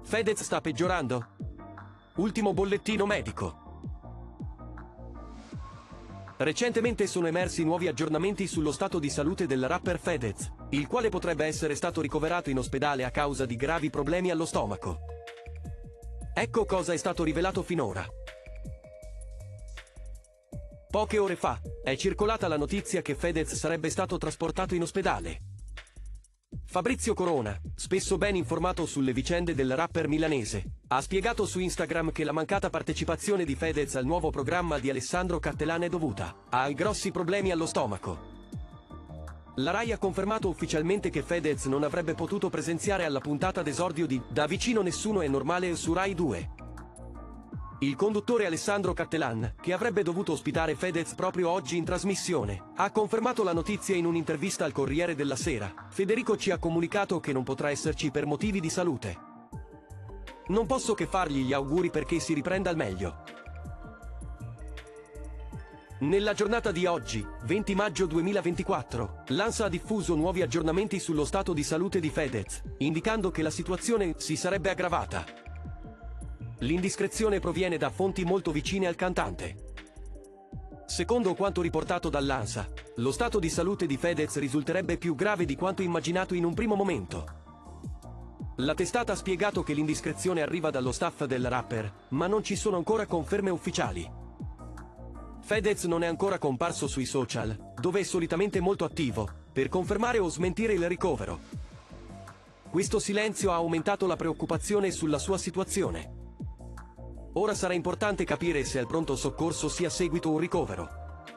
Fedez sta peggiorando? Ultimo bollettino medico. Recentemente sono emersi nuovi aggiornamenti sullo stato di salute del rapper Fedez, il quale potrebbe essere stato ricoverato in ospedale a causa di gravi problemi allo stomaco. Ecco cosa è stato rivelato finora. Poche ore fa, è circolata la notizia che Fedez sarebbe stato trasportato in ospedale. Fabrizio Corona, spesso ben informato sulle vicende del rapper milanese, ha spiegato su Instagram che la mancata partecipazione di Fedez al nuovo programma di Alessandro Cattelan è dovuta a grossi problemi allo stomaco. La Rai ha confermato ufficialmente che Fedez non avrebbe potuto presenziare alla puntata d'esordio di Da vicino nessuno è normale su Rai 2. Il conduttore Alessandro Cattelan, che avrebbe dovuto ospitare Fedez proprio oggi in trasmissione, ha confermato la notizia in un'intervista al Corriere della Sera. Federico ci ha comunicato che non potrà esserci per motivi di salute. Non posso che fargli gli auguri perché si riprenda al meglio. Nella giornata di oggi, 20 maggio 2024, l'ANSA ha diffuso nuovi aggiornamenti sullo stato di salute di Fedez, indicando che la situazione si sarebbe aggravata. L'indiscrezione proviene da fonti molto vicine al cantante. Secondo quanto riportato dall'ANSA, lo stato di salute di Fedez risulterebbe più grave di quanto immaginato in un primo momento. La testata ha spiegato che l'indiscrezione arriva dallo staff del rapper, ma non ci sono ancora conferme ufficiali. Fedez non è ancora comparso sui social, dove è solitamente molto attivo, per confermare o smentire il ricovero. Questo silenzio ha aumentato la preoccupazione sulla sua situazione. Ora sarà importante capire se al pronto soccorso sia seguito un ricovero.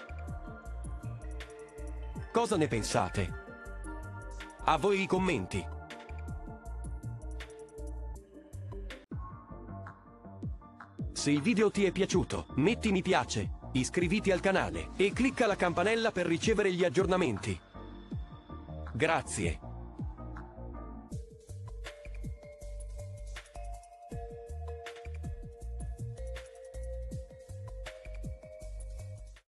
Cosa ne pensate? A voi i commenti. Se il video ti è piaciuto, metti mi piace, iscriviti al canale e clicca la campanella per ricevere gli aggiornamenti. Grazie.